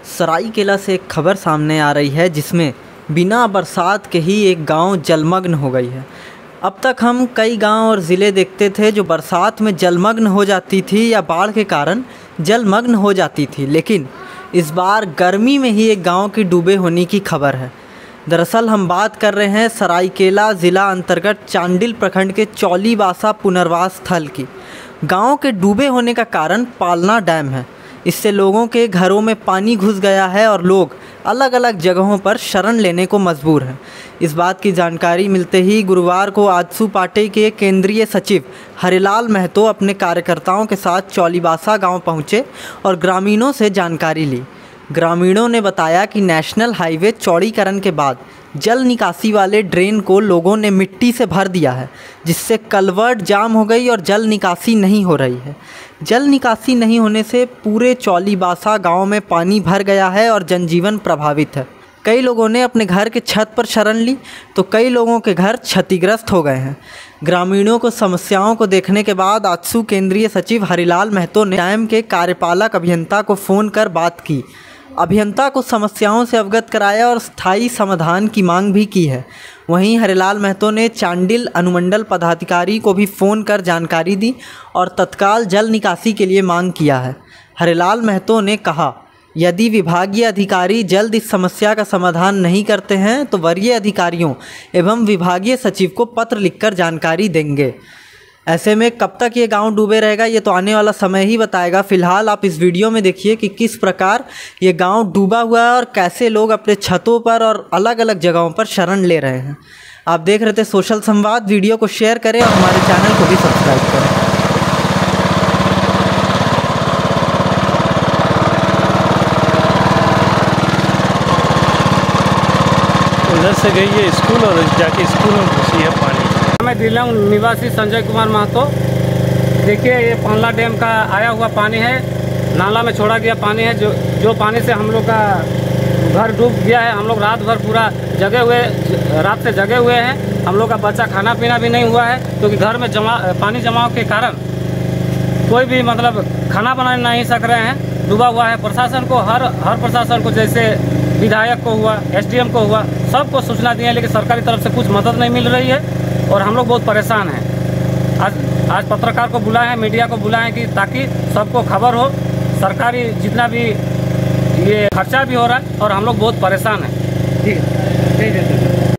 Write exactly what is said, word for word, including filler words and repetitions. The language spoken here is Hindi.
सरायकेला से एक खबर सामने आ रही है जिसमें बिना बरसात के ही एक गांव जलमग्न हो गई है। अब तक हम कई गांव और ज़िले देखते थे जो बरसात में जलमग्न हो जाती थी या बाढ़ के कारण जलमग्न हो जाती थी, लेकिन इस बार गर्मी में ही एक गांव की डूबे होने की खबर है। दरअसल हम बात कर रहे हैं सरायकेला ज़िला अंतर्गत चांडिल प्रखंड के चौलीबासा पुनर्वास स्थल की। गांव के डूबे होने का कारण पालना डैम है। इससे लोगों के घरों में पानी घुस गया है और लोग अलग अलग जगहों पर शरण लेने को मजबूर हैं। इस बात की जानकारी मिलते ही गुरुवार को आजसू पार्टी के केंद्रीय सचिव हरिलाल महतो अपने कार्यकर्ताओं के साथ चौलीबासा गांव पहुंचे और ग्रामीणों से जानकारी ली। ग्रामीणों ने बताया कि नेशनल हाईवे चौड़ीकरण के बाद जल निकासी वाले ड्रेन को लोगों ने मिट्टी से भर दिया है, जिससे कलवर्ट जाम हो गई और जल निकासी नहीं हो रही है। जल निकासी नहीं होने से पूरे चौलीबासा गांव में पानी भर गया है और जनजीवन प्रभावित है। कई लोगों ने अपने घर के छत पर शरण ली तो कई लोगों के घर क्षतिग्रस्त हो गए हैं। ग्रामीणों को समस्याओं को देखने के बाद आजसू केंद्रीय सचिव हरिलाल महतो ने डैम के कार्यपालक अभियंता को फ़ोन कर बात की। अभियंता को समस्याओं से अवगत कराया और स्थायी समाधान की मांग भी की है। वहीं हरिलाल महतो ने चांडिल अनुमंडल पदाधिकारी को भी फ़ोन कर जानकारी दी और तत्काल जल निकासी के लिए मांग किया है। हरिलाल महतो ने कहा, यदि विभागीय अधिकारी जल्द इस समस्या का समाधान नहीं करते हैं तो वरीय अधिकारियों एवं विभागीय सचिव को पत्र लिखकर जानकारी देंगे। ऐसे में कब तक ये गांव डूबे रहेगा ये तो आने वाला समय ही बताएगा। फिलहाल आप इस वीडियो में देखिए कि किस प्रकार ये गांव डूबा हुआ है और कैसे लोग अपने छतों पर और अलग अलग जगहों पर शरण ले रहे हैं। आप देख रहे थे सोशल संवाद। वीडियो को शेयर करें और हमारे चैनल को भी सब्सक्राइब करें। उधर से गई है स्कूल और जाके स्कूल में घुसी है पानी। मैं दिल्लांग निवासी संजय कुमार महतो। देखिए, ये पालना डैम का आया हुआ पानी है, नाला में छोड़ा गया पानी है, जो जो पानी से हम लोग का घर डूब गया है। हम लोग रात भर पूरा जगे हुए रात से जगे हुए हैं। हम लोग का बच्चा खाना पीना भी नहीं हुआ है क्योंकि घर में जमा पानी जमाव के कारण कोई भी मतलब खाना बना नहीं सक रहे हैं, डूबा हुआ है। प्रशासन को हर हर प्रशासन को, जैसे विधायक को हुआ, एसडीएम को हुआ, सबको सूचना दी है, लेकिन सरकारी तरफ से कुछ मदद नहीं मिल रही है और हम लोग बहुत परेशान हैं। आज आज पत्रकार को बुलाए हैं, मीडिया को बुलाए हैं कि ताकि सबको खबर हो। सरकारी जितना भी ये खर्चा भी हो रहा है और हम लोग बहुत परेशान हैं। ठीक है, ठीक है।